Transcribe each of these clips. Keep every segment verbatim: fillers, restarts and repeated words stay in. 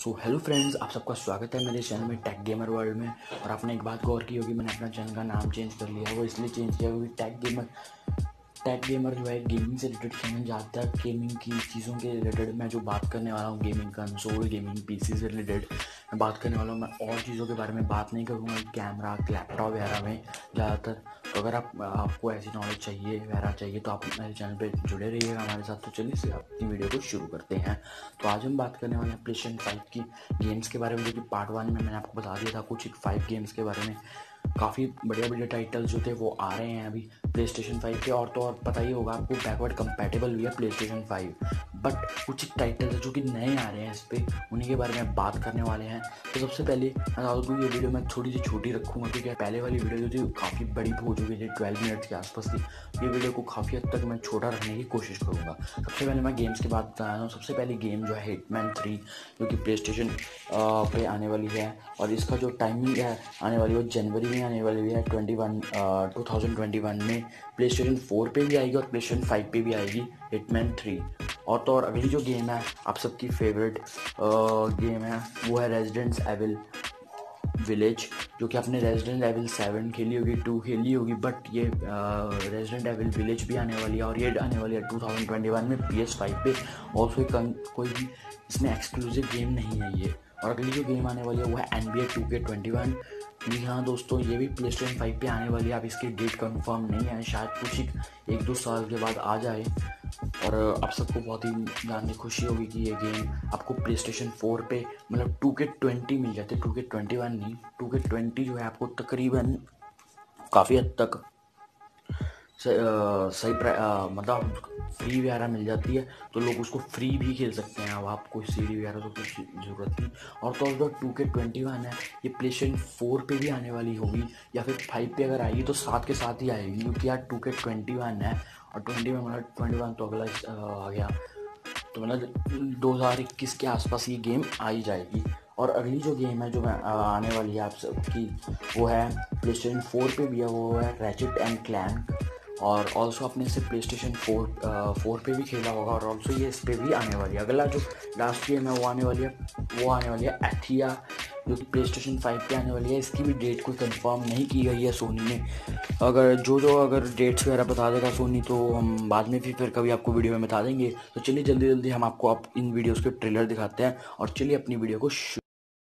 So hello friends, आप सबका स्वागत है मेरे चैनल में टेक गेमर वर्ल्ड में। और आपने एक बात गौर की होगी, मैंने अपना चैनल का नाम चेंज कर लिया। वो इसलिए चेंज किया क्योंकि टेक गेमर टेक गेमर जो है गेमिंग से रिलेटेड चैनल जाता है। गेमिंग की चीज़ों के रिलेटेड मैं जो बात करने वाला हूँ, गेमिंग कंसोल, गेमिंग पीसी से रिलेटेड मैं बात करने वाला हूँ। मैं और चीज़ों के बारे में बात नहीं करूँगा, कैमरा, लैपटॉप वगैरह में ज़्यादातर। तो अगर आप आपको ऐसी नॉलेज चाहिए वगैरह चाहिए तो आप मेरे चैनल पे जुड़े रहिएगा हमारे साथ। तो चलिए से अपनी वीडियो को शुरू करते हैं। तो आज हम बात करने वाले हैं प्लेस्टेशन फाइव की गेम्स के बारे में, जो कि पार्ट वन में मैंने आपको बता दिया था कुछ एक फाइव गेम्स के बारे में। काफ़ी बढ़िया बढ़िया टाइटल्स जो थे वो आ रहे हैं अभी प्लेस्टेशन फाइव के। और तो और पता ही होगा आपको, बैकवर्ड कंपैटिबल भी है प्लेस्टेशन फाइव, बट कुछ टाइटल्स जो कि नए आ रहे हैं इस पर, उन्हीं के बारे में बात करने वाले हैं। तो सबसे पहले मैं बता दूँ ये वीडियो मैं थोड़ी सी छोटी रखूँगा क्योंकि पहले वाली वीडियो जो थी काफ़ी बड़ी हो चुकी थी, ट्वेल्व मिनट्स के आसपास थी। ये वीडियो को काफ़ी हद तक मैं छोटा रखने की कोशिश करूँगा। सबसे पहले मैं गेम्स की बात बता रहा हूँ। सबसे पहली गेम जो है हिटमैन थ्री, जो कि प्लेस्टेशन पे आने वाली है। और इसका जो टाइमिंग है आने वाली वो जनवरी में आने वाली है, twenty one two thousand twenty one में। प्लेस्टेशन फोर पे भी आएगी और प्लेस्टेशन फाइव पे भी आएगी हिटमैन थ्री। और तो और अगली जो गेम है आप सबकी फेवरेट गेम है, वो है रेजिडेंट एविल विलेज, जो कि आपने रेजिडेंट एविल सेवन खेली होगी, टू खेली होगी, बट ये रेजिडेंट एविल विलेज भी आने वाली है। और ये आने वाली है टू थाउजेंड ट्वेंटी वन में पी एस फाइव पे। और कोई भी इसमें एक्सक्लूसिव गेम नहीं है ये। और अगली जो गेम आने वाली है वो है N B A two K twenty one. जी हाँ दोस्तों, ये भी प्लेस्टेशन फाइव पे आने वाली है। अब इसकी डेट कंफर्म नहीं है, शायद कुछ ही एक दो साल के बाद आ जाए। और आप सबको बहुत ही जानने खुशी होगी कि ये गेम आपको प्लेस्टेशन फोर पे मतलब टू के ट्वेंटी मिल जाते, टू के ट्वेंटी वन नहीं, टू के ट्वेंटी जो है आपको तकरीबन काफ़ी हद तक सही मतलब फ्री वगैरह मिल जाती है। तो लोग उसको फ्री भी खेल सकते हैं। अब आपको सी डी वगैरह तो कुछ ज़रूरत नहीं। और तो और टू के ट्वेंटी वन है, ये प्लेस्टेशन फोर पे भी आने वाली होगी या फिर फाइव पे अगर आएगी तो साथ के साथ ही आएगी, क्योंकि यार टू के ट्वेंटी वन है और ट्वेंटी वन मतलब ट्वेंटी वन तो अगला आ गया, तो मतलब दो हज़ार इक्कीस के आसपास ये गेम आई जाएगी। और अगली जो गेम है जो मैं आने वाली है आप सबकी, वो है प्लेस्टेशन फोर पे भी है, वो है रैचेट एंड क्लैंक। और ऑल्सो आपने इसे प्ले स्टेशन फोर फोर पे भी खेला होगा। और ऑल्सो ये इस पर भी आने वाली है। अगला जो लास्ट गेम है वो आने वाली है वो आने वाली है एथिया, जो कि प्ले स्टेशन फाइव पे आने वाली है। इसकी भी डेट कोई कंफर्म नहीं की गई है सोनी ने। अगर जो जो अगर डेट्स वगैरह बता देगा सोनी तो हम बाद में भी फिर कभी आपको वीडियो में बता देंगे। तो चलिए जल्दी जल्दी हम आपको आप इन वीडियोज़ के ट्रेलर दिखाते हैं और चलिए अपनी वीडियो को शुरू।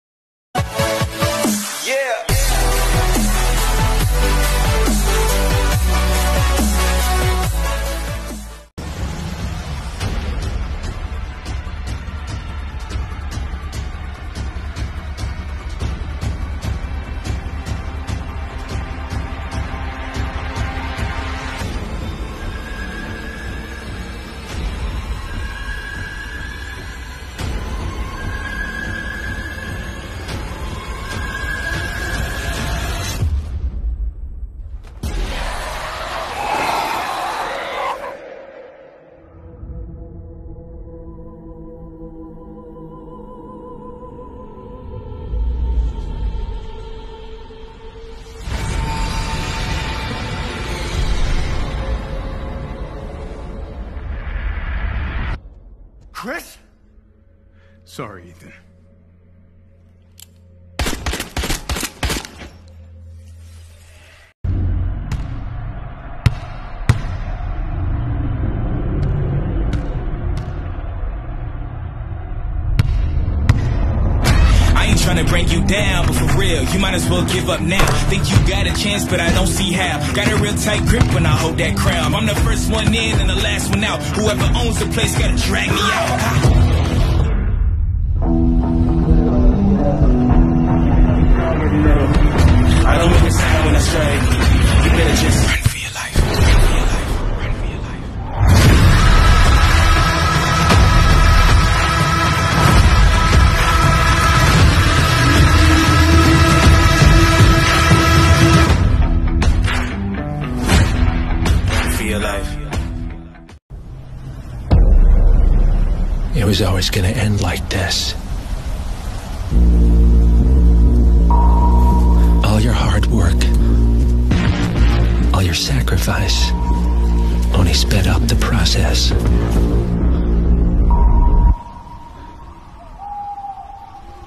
Chris? Sorry, Ethan. Trying to bring you down, but for real, you might as well give up now. Think you got a chance, but I don't see how. Got a real tight grip when I hold that crown. I'm the first one in and the last one out. Whoever owns the place gotta drag me out. I don't make a sound when I strike. You better just run for your life. Run for your life. Run for your life. It was always going to end like this. All your hard work, all your sacrifice, only sped up the process.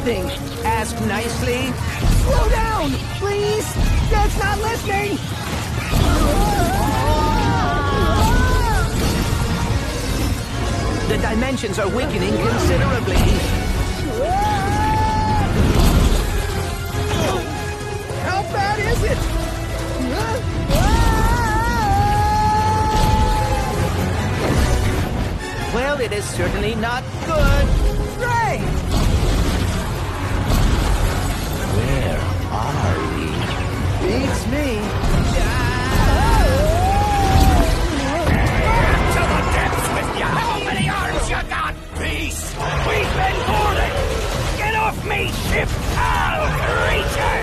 anything. Ask nicely. Slow down, please. That's not listening. The dimensions are weakening considerably. How bad is it? Well, it is certainly not good. Right. Where are we? Beats me. To the depths with ya! How many arms you got, beast? We've been boarded! Get off me, ship! I'll creature!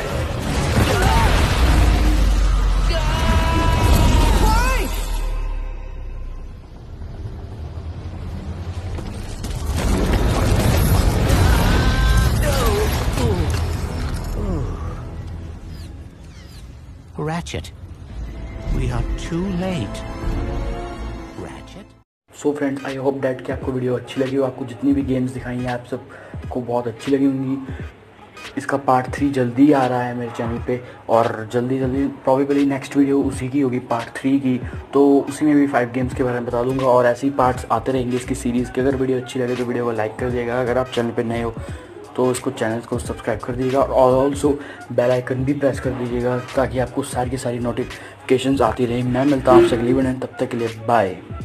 Frank! Ratchet, we are too late. Ratchet? So friends, I hope that कि आपको video अच्छी लगी हो। आपको जितनी भी games दिखाई हैं आप सबको बहुत अच्छी लगी होंगी। इसका पार्ट थ्री जल्दी आ रहा है मेरे चैनल पे, और जल्दी जल्दी प्रॉबेबली नेक्स्ट वीडियो उसी की होगी, पार्ट थ्री की। तो उसी में भी फाइव गेम्स के बारे में बता दूंगा, और ऐसे ही पार्ट्स आते रहेंगे इसकी सीरीज़ के। अगर वीडियो अच्छी लगे तो वीडियो को लाइक कर दीजिएगा। अगर आप चैनल पर नए हो तो इसको चैनल को सब्सक्राइब कर दीजिएगा, और ऑल्सो बेल आइकन भी प्रेस कर दीजिएगा ताकि आपको सारी की सारी नोटिफिकेशंस आती रहें। मैं मिलता हूँ आपसे अगली वीडियो, तब तक के लिए बाय।